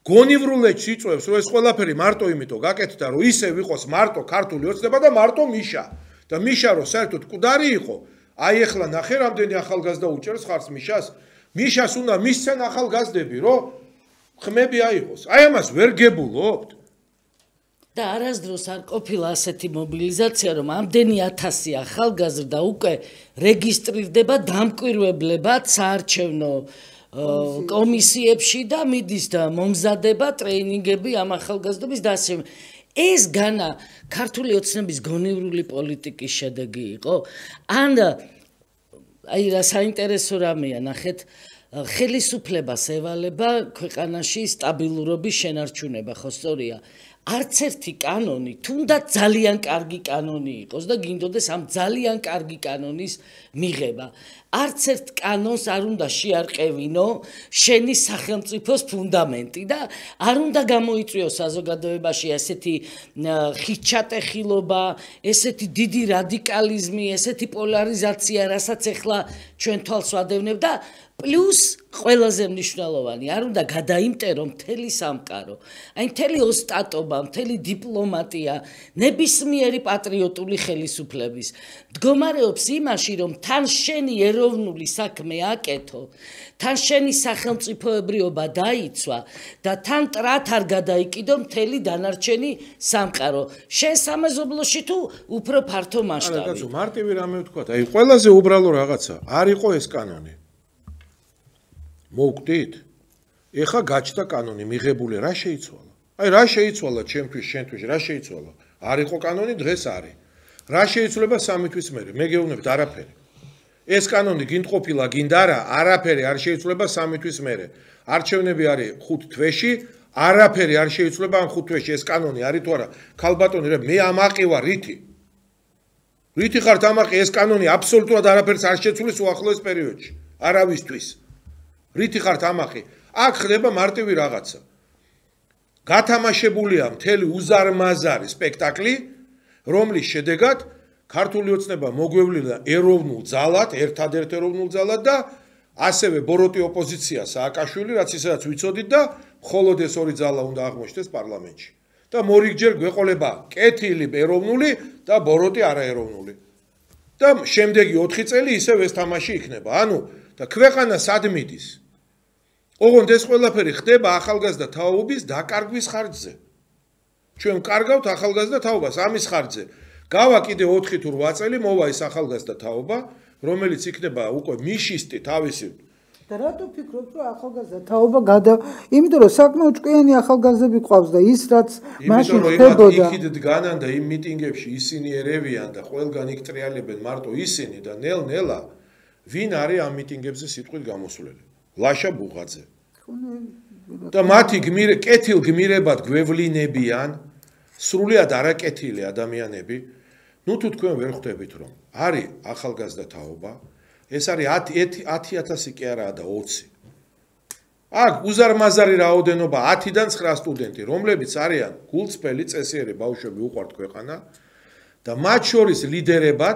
გონივრულეთს იწვევს, რომ ეს ყველაფერი მარტო იმიტომ გაკეთდა, რომ ისევ იყოს მარტო ქართული ოცნება და მარტო მიშა. და მიშა რომ საერთოდ მკვდარი იყო, აი ახლა ნახე რამდენი ახალგაზრდა უჭერს ხარს მიშას. მიშას უნდა მისცენ ახალგაზრდები, რომ ხმები აიღოს. აი ამას ვერ გებულობთ. და არასდროს არ ყოფილა ასეთი მობილიზაცია, რომ ამდენი 1000 ახალგაზრდა უკვე რეგისტრირდება დამკვირვებლებად საარჩევნო კომისიებში და მიდის და მომზადება ტრეინინგები ამ ახალგაზრდობის და ასე. ეს განა ქართული ოცნების გონივრული პოლიტიკის შედეგი იყო? ან აი რა საინტერესო რამეა, ნახეთ, ხელისუფლებას ევალება ქვეყანაში სტაბილურობის შენარჩუნება, ხო სწორია? არც ერთი კანონი, თუნდაც ძალიან კარგი კანონი იყოს და გინდოდეს ამ ძალიან კარგი კანონის მიღება. არც ერთ კანონს არ უნდა შეარყევინო შენი სახელმწიფოს ფუნდამენტი და არ უნდა გამოიწვიოს საზოგადოებაში ესეთი ხიჩატეხილობა, ესეთი დიდი რადიკალიზმი, ესეთი პოლარიზაცია, რასაც ახლა ჩვენ თვალს ვადევნებ და პლუს ყველაზე მნიშვნელოვანი, არ უნდა გადაიმტერო მთელი სამყარო. აი მთელი ოსტატობა, მთელი დიპლომატია, ნებისმიერი პატრიოტული ხელისუფლების მდგომარეობს იმაში, რომ თან შენი ეროვნული საქმე აკეთო, თან შენი სახელმწიფოებრიობა დაიცვა და თან ტრათ არ გადაიკიდო მთელი დანარჩენი სამყარო. შენ სამეზობლოში თუ უფრო ფართო მასშტაბი. არა, კაცო, მარტივი რამე ვთქვა. აი ყველაზე უბრალო რაღაცა არ იყო ეს კანონი. მოვკვდით? ეხა გაჩნდა კანონი მიღებული, რა შეიცვალა? აი რა შეიცვალა ჩემთვის, შენთვის, რა შეიცვალა? არ იყო კანონი, დღეს არის. რა შეიცვლება 3 თვის მერე? მე გეუბნებთ არაფერი. ეს კანონი გინდ ყოფილა, გინდ არა, არაფერი არ შეიცვლება 3 თვის მერე. არჩევნები არის 5 თვეში, არაფერი არ შეიცვლება ამ 5 თვეში. ეს კანონი არის თუ არა? ქალბატონი, მე ამაყი ვარ, რითი? რითი ხართ ამაყი? ეს კანონი აბსოლუტურად არაფერს არ შეცვლის უახლოეს პერიოდში. არავისთვის. რითი ხართ ამაყი? აქ ხდება მარტივი რაღაცა. გათამაშებულია მთელი უზარმაზარი სპექტაკლი, რომლის შედეგად ქართული ოცნება მოგვევლინდა ეროვნულ ძალად, ერთადერთ ეროვნულ ძალად და ასევე ბოროტი ოპოზიცია სააკაშვილი, რაც ისაც ვიცოდით და მხოლოდ ეს ორი ძალა უნდა აღმოჩნდეს პარლამენტში. და მორიგჯერ გვეყოლება კეთილი ეროვნული და ბოროტი არაეროვნული. და შემდეგი 4 წელი ისევ ეს თამაში იქნება. ანუ და ქვეყანა სად მიდის? ოღონდ ეს ყველაფერი ხდება ახალგაზრდა თაობების დაკარგვის ხარჯზე. ჩვენ ვკარგავთ ახალგაზრდა თაობას ამის ხარჯზე. გავა კიდე 4 თუ 8 წელი მოვა ეს ახალგაზრდა თაობა, რომელიც იქნება უკვე მიშისტი თავისი. და რატო ფიქრობთ, რომ ახალგაზრდა თაობა იმიტომ რომ საკმაოდ ჭკვიანი ახალგაზრდები ყავს და ის რაც მაშინ ხდებოდა. იქით დგანან და იმ მიტინგებში ისინი ერევიან და ყველგან იქ ტრიალებენ მარტო ისინი და ნელ-ნელა ვინ არის ამ მიტინგებზე სიტყვით გამოსვლელი? ლაშა ბუღაძე. და მათი კეთილ გმირებად გვევლინებიან სრულიად არაკეთილი ადამიანები. ნუ თუ თქვენ ვერ ხვდებით რომ არის ახალგაზრდა თაობა, ეს არის 10,000 კი არაა და 20. აქ უზარმაზარი რაოდენობა 10-დან 9 სტუდენტი, რომლებიც არიან გულწრფელი წესიერი ბავშვები უყვართ ქვეყანა და მათ შორის ლიდერებად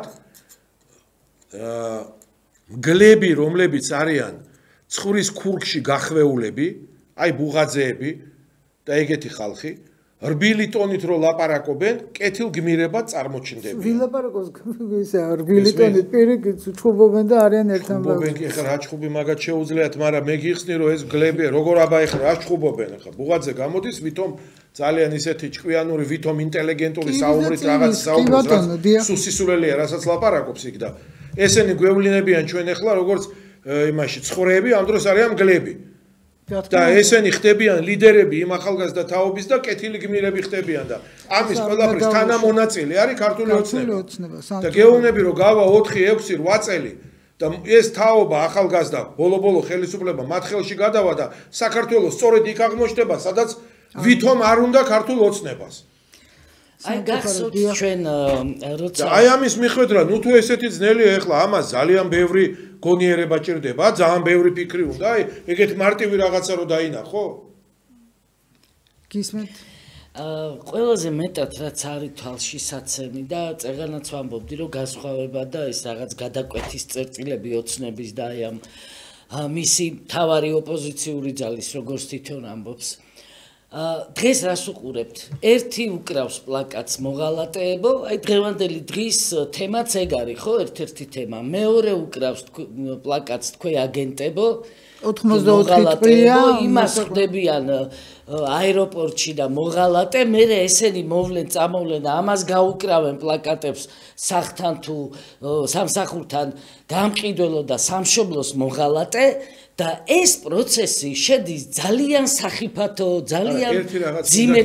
მგლები, რომლებიც არიან ცხურის ქურგში გახვეულები, აი ბუღაძეები და ეგეთი ხალხი, რბილი ტონით რო ლაპარაკობენ, კეთილ გმირებად წარმოჩნდებიან. ვილაპარაკოს ისა რბილი ტონით პირიქით ჩხუბობენ და არიან ერთთან ბავშვი. ჩხუბობენ კი ხა რა ჩხუბი მაგათ შეუძლიათ, მაგრამ მე გიხსნი რომ ეს გლები როგორ აბაიხ რა ჩხუბობენ ხა. ბუღაძე გამოდის, ვითომ ძალიან ისეთი ჭკვიანური, ვითომ ინტელიგენტური საუბრით რაღაც საუბრობს, სუსისულელია, რასაც ლაპარაკობს იქ და ესენი გვევლინებიან ჩვენ ახლა როგორც იმაში ცხვრები, ამ დროს არიან გლები. და ესენი ხდებიან ლიდერები იმ ახალგაზრდა თაობის და კეთილი გმირები ხდებიან და ამის ყველაფრის თანამონაწილე არის ქართული ოცნება. და გეუბნები რომ გავა 4, 6, 8 წელი და ეს თაობა ახალგაზრდა ბოლო-ბოლო ხელისუფლება მათ ხელში გადავა და საქართველოს სწორედ იქ აღმოჩნდება, სადაც ვითომ არ უნდა ქართულ ოცნებას. აი გახსოვთ ჩვენ როცა აი ამის მიხედვით ნუ თუ ესეთი ძნელია ეხლა ამას ძალიან ბევრი გონიერება ჭირდება, ძალიან ბევრი ფიქრი უნდა, აი ეგეთ მარტივი რაღაცა რო დაინახო? გისმენთ? ყველაზე მეტად რაც არის თვალშისაცემი და წეგანაც ვამბობდი რომ განსხვავება და ეს რაღაც გადაკვეთის წერტილები ოცნების და აი ამ მისი თავარი ოპოზიციური ძალის როგორც თვითონ ამბობს დღეს რას უყურებთ? ერთი უკრავს პლაკატს მოღალატეებო, აი დღევანდელი დღის თემაც ეგ არის, ხო, ერთ-ერთი თემა. მეორე უკრავს პლაკატს თქვენ აგენტებო, 84 წლია იმას ხდებიან აეროპორტში და მოღალატე, მერე ესენი მოვლენ, წამოვლენ და ამას გაუკრავენ პლაკატებს სახთან თუ სამსახურთან გამყიდველო და სამშობლოს მოღალატე და ეს პროცესი შედის ძალიან სახიფათო, ძალიან ძიმე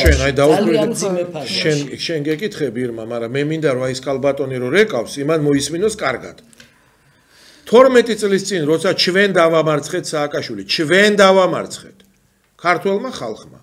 ფაზაში. შენ გეკითხები ირმა, მაგრამ მე მინდა რომ ის კალბატონი რო რეკავს, იმან მოისმინოს კარგად. 12 წლის წინ როცა ჩვენ დავამარცხეთ სააკაშვილი, ჩვენ დავამარცხეთ ქართველმა ხალხმა.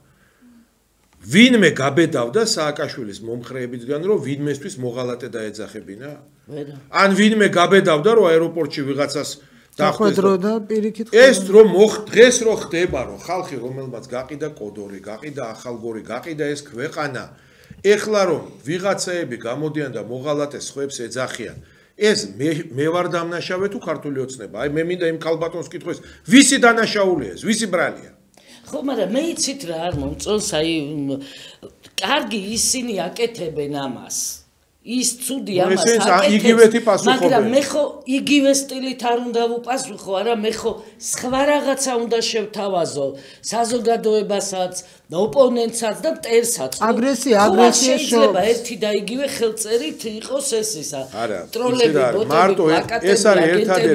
ვინმე გაბედავდა სააკაშვილის მომხრეებისგან, რომ ვინმესთვის მოღალატე დაეძახებინა? ან ვინმე გაბედავდა, რომ აეროპორტში ვიღაცას დახვედრო და პირიქით ეს რომ დღეს რო ხდება, რომ ხალხი რომელმაც გაყიდა კოდორი, გაყიდა ახალგორი, გაყიდა ეს ქვეყანა, ეხლა რომ ვიღაცაები გამოდიან და მოღალატეს ხვებს ეძახიან, ეს მე ვარ დამნაშავე თუ ქართული ოცნება? აი მე მინდა იმ ქალბატონს კითხოს, ვისი დანაშაულია ეს, ვისი ბრალია? ხო, მაგრამ მე იცით რა არ მომწონს, აი კარგი ისინი აკეთებენ ამას. ის ცუდი ამას აკეთებს, მაგრამ მე ხო იგივე სტილით არ უნდა ვუპასუხო, არა მე ხო სხვა რაღაცა უნდა შევთავაზო, საზოგადოებასაც, ოპონენტსაც და მტერსაც. აგრესია შეიძლება ერთი და იგივე ხელწერით იყოს ეს ისა. ტროლები, ბოტები, პლაკატები, ეს არის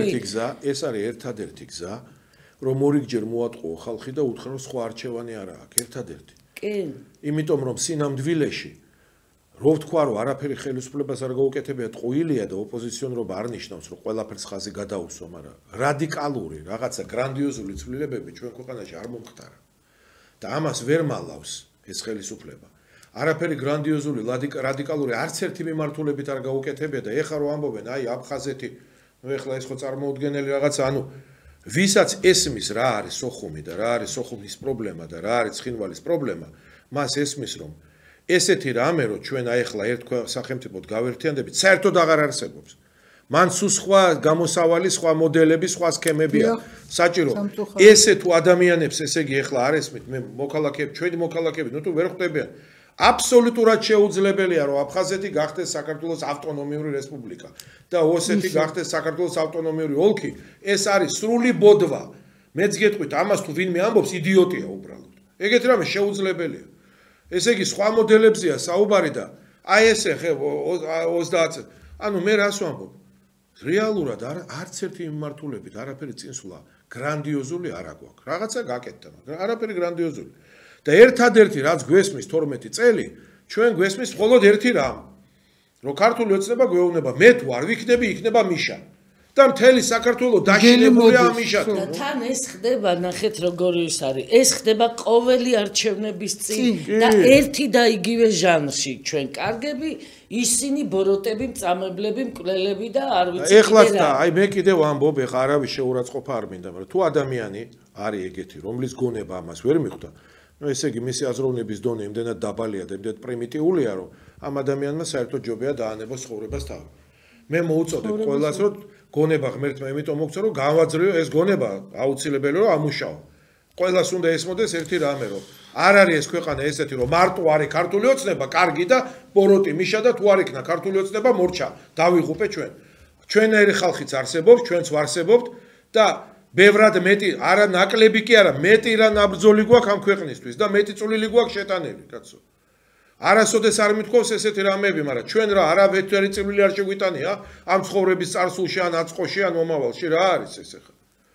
ერთადერთი გზა, რომ ორიგჯერ მოატყუო ხალხი და უთხროს სხვა არჩევანი არა აქვს, ერთადერთი. კი. იმიტომ რომ სინამდვილეში რო ვთქვა რომ არაფერი ხელისუფლებას არ გაუკეთებია, ტყუილია და ოპოზიციონერობა არ ნიშნავს რომ ყველაფერს ხაზი გადაუსვა, მაგრამ რადიკალური რაღაცა გრანდიოზული ცვლილებები ჩვენ ქვეყანაში არ მომხდარა. და ამას ვერ მალავს ეს ხელისუფლება. არაფერი გრანდიოზული, რადიკალური არც ერთი მიმართულებით არ გაუკეთებია და ეხლა რო ამბობენ, აი აფხაზეთი, ნუ ეხლა ეს ხო წარმოუდგენელი რაღაცა, ანუ ვისაც ესმის რა არის სოხუმი და რა არის სოხუმის პრობლემა და რა არის ცხინვალის პრობლემა, მას ესმის რომ ესეთი რამე რომ ჩვენ აი ახლა ერთ სახელმწიფოდ გავერთიანდებით, საერთოდ აღარ არსებობს. მან სულ სხვა გამოსავალი, სხვა მოდელები, სხვა სქემებია საჭირო. ესე თუ ადამიანებს, ესე იგი ახლა არ ესმით, მე მოქალაქეები, ჩვენი მოქალაქეები, ნუ თუ ვერ ხვდებიან. აბსოლუტურად შეუძლებელია რომ აფხაზეთი გახდეს საქართველოს ავტონომიური რესპუბლიკა და ოსეთი გახდეს საქართველოს ავტონომიური ოლქი. ეს არის სრული ბოდვა. მეც გეტყვით, ამას თუ ვინმე ამბობს, იდიოტია უბრალოდ. ეგეთი რამე შეუძლებელია. ესე იგი სხვა მოდელებზია საუბარი და აი ესე ხე 30 ანუ მე რას ვამბობ? რეალურად არც ერთი მიმართულებით არაფერი წინსვლა გრანდიოზული არ აქვს. რაღაცა გაკეთდა, მაგრამ არაფერი გრანდიოზული. და ერთადერთი რაც გვესმის 12 წელი, ჩვენ გვესმის მხოლოდ ერთი რამ. რომ ქართული ოცნება გვეუბნება, მე თუ არ ვიქნები, იქნება მიშა. და მთელი საქართველო დაშინებულია ამიშად. და თან ეს ხდება, ნახეთ როგორი ის არის. ეს ხდება ყოველი არჩევნების წინ და ერთი და იგივე ჟანრში. ჩვენ კარგები, ისინი ბოროტები, მწამებლები, მკვლელები და არ ვიცი კიდე რა. ეხლაც და აი მე კიდევ ამბობ, ეხლა არავის შეურაცხყოფა არ მინდა, მაგრამ თუ ადამიანი არის ეგეთი, რომლის გონება ამას ვერ მიხვდა, ну ესე იგი მისი აზროვნების დონე იმდენად დაბალია და იმდენად პრიმიტიულია, რომ ამ ადამიანმა საერთოდ ჯობია დაანებოს ცხოვრებას თავი. მე მოუწოდებ ყველას, რომ გონება ღმერთმა იმიტომ მოგცა, რომ განვაძრიო ეს გონება, აუცილებელი რომ ამუშაო. ყველას უნდა ესმოდეს ერთი რამე, რომ არ არის ეს ქვეყანა ესეთი, რომ მარტო არის ქართული ოცნება, კარგი და ბოროტი მიშა და თუ არ იქნა ქართული ოცნება, მორჩა, დავიღუპე ჩვენ. ჩვენერი ხალხიც არსებობს, ჩვენც ვარსებობთ და ბევრად მეტი, არა ნაკლები კი არა, მეტი რა ნაბრძოლი გვაქვს ამ ქვეყნისთვის და მეტი წვლილი გვაქვს შეტანილი, კაცო. არასოდეს არ მithქვავს ესეთი რამეები, მაგრამ ჩვენ რა არავითარი წვლილი არ შეგვიტანია ამ ცხოვრების წარსულში ან აწყოში ან მომავალში რა არის ეს ახლა.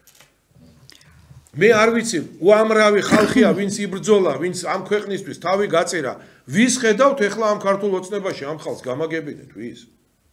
მე არ ვიცი, უამრავი ხალხია, ვინც იბრძოლა, ვინც ამ ქვეყნისთვის თავი გაწირა, ვის ხედავთ ახლა ამ ქართულ ოცნებაში, ამ ხალხს გამაგებინეთ, ვის?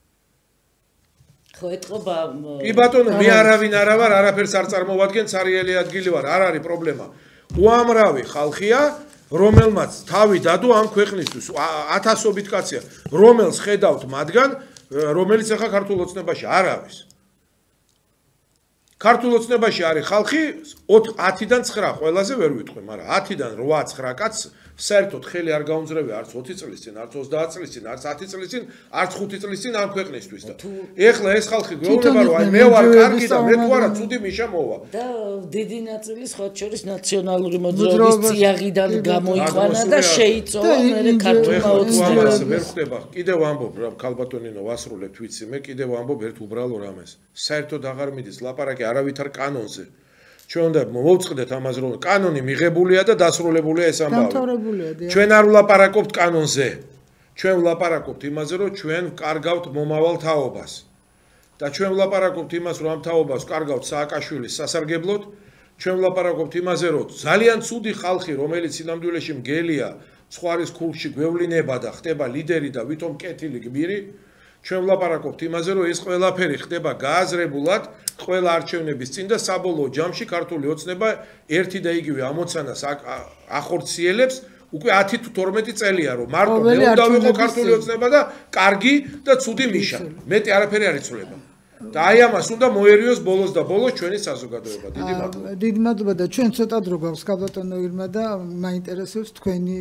ხო ეთყობა კი ბატონო, მე არავინ არა ვარ, არაფერს არ წარმოვადგენ, ცარიელი ადგილი ვარ, არ არის პრობლემა. უამრავი ხალხია, რომელმაც თავი დადო ამ ქვეყნისთვის, ათასობით კაცია, რომელს ხედავთ მათგან, რომელიც ახლა ქართულ ოცნებაში არ არის. ქართულ ოცნებაში არის ხალხი 10-დან 9 ყველაზე ვერ ვიტყვი, მაგრამ 10-დან 8-9 კაცს საერთოდ ხელი არ გაუნձრევია არც 20 წლის წინ, არც 30 წლის წინ, არც 10 წლის წინ, არც 5 წლის წინ ამ ქვეყნისთვის და ეხლა ეს ხალხი გვეუბნება რომ აი მე ვარ კარგი და მე თუ არა ცუდი მიშა მოვა. და დიდი ნაწილი სხვა შორის ნაციონალური მოძრაობის წიაღიდან გამოიყვანა და შეიწოვა მე ქართულმა ოცნებამ. ვერ ხდება. კიდევ ამბობ რა ქალბატონინო ვასრულებთ ვიცი მე კიდევ ამბობ ერთ უბრალო რამეს. საერთოდ აღარ მიდის ლაპარაკი არავითარ კანონზე. ჩვენ უნდა მოვწყდეთ ამაზე რომ კანონი მიღებულია და დასრულებულია ეს ამბავი. ჩვენ არ ვლაპარაკობთ კანონზე. ჩვენ ვლაპარაკობთ იმაზე რომ ჩვენ ვკარგავთ მომავალ თაობას. და ჩვენ ვლაპარაკობთ იმას რომ ამ თაობას ვკარგავთ სააკაშვილის სასარგებლოდ. ჩვენ ვლაპარაკობთ იმაზე რომ ძალიან ცუდი ხალხი რომელიც სინამდვილეში მგელია სხვარის ქულში გვევლინება და ხდება ლიდერი და ვითომ კეთილი გმირი. ჩვენ ვლაპარაკობთ იმაზე რომ ეს ყველაფერი ხდება გააზრებულად ყველა არჩევნების წინ და საბოლოო ჯამში ქართული ოცნება ერთი და იგივე ამოცანას ახორციელებს უკვე 10 თუ 12 წელია რომ მარტო მე უნდა ვიყო ქართული ოცნება და კარგი და ცუდი მიშა მეტი არაფერი არ იცვლება და აი ამას უნდა მოერიოს ბოლოს და ბოლოს ჩვენი საზოგადოება. დიდი მადლობა. დიდი მადლობა და ჩვენ ცოტა დრო გვაქვს ქალბატონო ირმა და მაინტერესებს თქვენი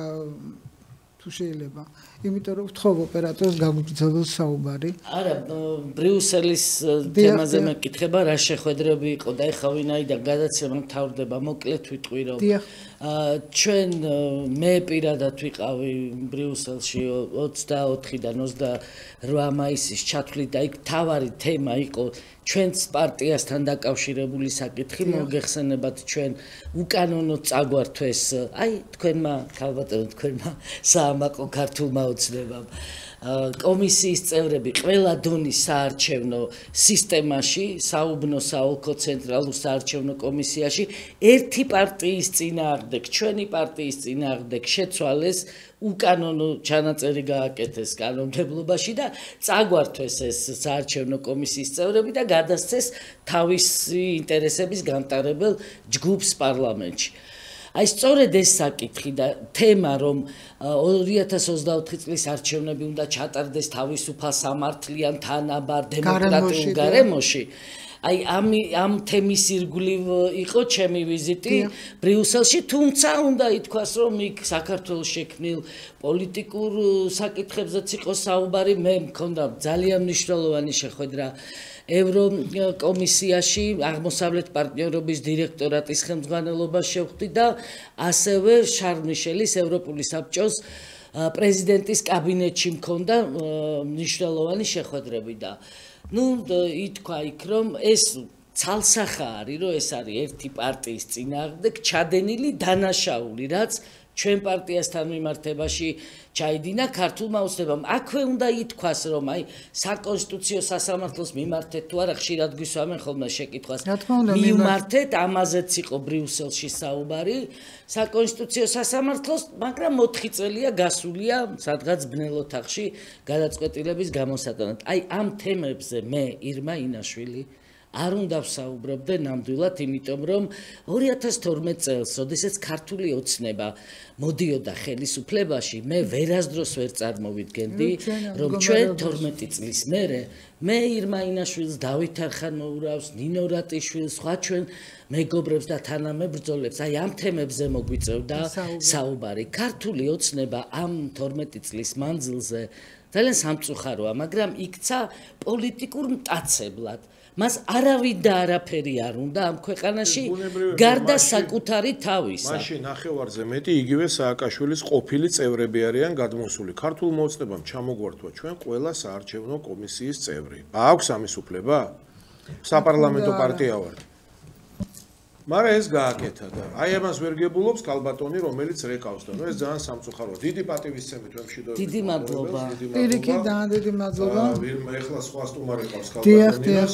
თუ შეიძლება. იმიტომ რომ ვთხოვ ოპერატორს გაგვიგრძელოს საუბარი. არა, ბრიუსელის თემაზე მეკითხება რა შეხვედრები იყო და ეხლა ვინაიდან გადაცემა მთავრდება, მოკლედ ვიტყვი რომ ჩვენ მე პირადად ვიყავი ბრიუსელში 24-დან 28 მაისის ჩათვლით და იქ თავარი თემა იყო ჩვენს პარტიასთან დაკავშირებული საკითხი მოგეხსენებათ ჩვენ უკანონოდ წაგვართო ეს აი თქვენმა ქალბატონო თქვენმა საამაყო ქართულმა ოცნებამ კომისიის წევრები ყველა დონის საარჩევნო სისტემაში საუბნო საოლქო ცენტრალურ საარჩევნო კომისიაში ერთი პარტიის წინააღმდეგ ჩვენი პარტიის წინააღმდეგ შეცვალეს უკანონო ჩანაწერი გააკეთეს კანონმდებლობაში და წაგვართვეს ეს საარჩევნო კომისიის წევრები და გადასცეს თავისი ინტერესების გამტარებელ ჯგუფს პარლამენტში. აი სწორედ ეს საკითხი და თემა რომ 2024 წლის არჩევნები უნდა ჩატარდეს თავისუფალ სამართლიან თანაბარ დემოკრატიულ გარემოში აი ამ თემის ირგვლივ იყო ჩემი ვიზიტი ბრიუსელში თუმცა უნდა ითქვას რომ იქ საქართველოს შექმნილ პოლიტიკურ საკითხებზეც იყო საუბარი მე მქონდა ძალიან მნიშვნელოვანი შეხვედრა ევროკომისიაში აღმოსავლეთ პარტნიორობის დირექტორატის ხელმძღვანელობას შევხვდი და ასევე შარლ მიშელის ევროპული საბჭოს პრეზიდენტის კაბინეტში მქონდა მნიშვნელოვანი შეხვედრები და ითქვა იქ რომ ეს ცალსახა არის რომ ეს არის ერთი პარტიის წინააღმდეგ ჩადენილი დანაშაული რაც ჩვენ პარტიასთან მიმართებაში ჩაიდინა ქართულმა ოცნებამ. აქვე უნდა ითქვას, რომ აი საკონსტიტუციო სასამართლოს მიმართეთ თუ არა ხშირად გვისვამენ ხოლმე შეკითხვას. მიმართეთ, ამაზეც იყო ბრიუსელში საუბარი, საკონსტიტუციო სასამართლოს, მაგრამ 4 წელია გასულია სადღაც ბნელ ოთახში გადაწყვეტილების გამოსატანად. აი ამ თემებზე მე ირმა ინაშვილი არ უნდა ვსაუბრობდე ნამდვილად, იმიტომ რომ 2012 წელს, როდესაც ქართული ოცნება მოდიოდა ხელისუფლებაში, მე ვერასდროს ვერ წარმოვიდგენდი, რომ ჩვენ 12 წლის მერე მე ირმა ინაშვილს, დავით არხანმოურავს, ნინო რატიშვილს, სხვა ჩვენ მეგობრებს და თანამებრძოლებს, აი ამ თემებზე მოგვიწევდა საუბარი. ქართული ოცნება ამ 12 წლის მანძილზე ძალიან სამწუხაროა, მაგრამ იქცა პოლიტიკურ მტაცებლად. მას არავინ და არაფერი არ უნდა ამ ქვეყანაში გარდა საკუთარი თავისა. მაშინ ნახევარზე მეტი იგივე სააკაშვილის ყოფილი წევრები არიან გადმოსული. ქართულმა ოცნებამ ჩამოგვართვა ჩვენ ყველა საარჩევნო კომისიის წევრი. აქვს ამის უფლება? საპარლამენტო პარტია ვარ. მაგრამ ეს გააკეთა და აი ამას ვერ გებულობს ქალბატონი რომელიც რეკავს და ეს ძალიან სამწუხაროა. დიდი პატივისცემით ვემშვიდობებით. დიდი მადლობა. პირიქით დიდი მადლობა. ეხლა სხვა სტუმარი ყავს ქალბატონინოს.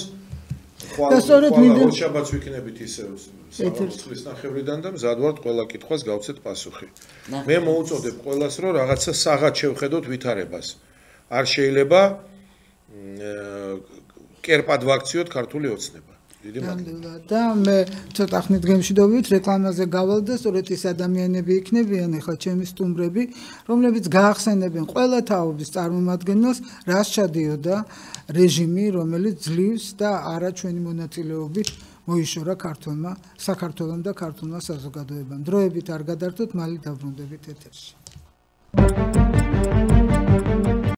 და სწორედ მინდა შაბათს ვიქნებით ისევ სამწუხრის ნახევრიდან და მზად ვართ ყველა კითხვას გავცეთ პასუხი. მე მოუწოდებ ყველას რომ რაღაცა საღად შევხედოთ ვითარებას. არ შეიძლება კერპად ვაქციოთ ქართული ოცნება. და მე ცოტა ხნით გემშვიდობით რეკლამაზე გავალ და სწორედ ის ადამიანები იქნებიან ახლა ჩემი სტუმრები, რომლებიც გაახსენებენ ყველა თაობის წარმომადგენელს, რაც ჩადიოდა რეჟიმი, რომელიც ძლივს და არა ჩვენი მონაწილეობით მოიშორა საქართველომ და ქართულმა საზოგადოებამ. დროებით არ გადართოთ, მალე დაბრუნდებით ეთერში.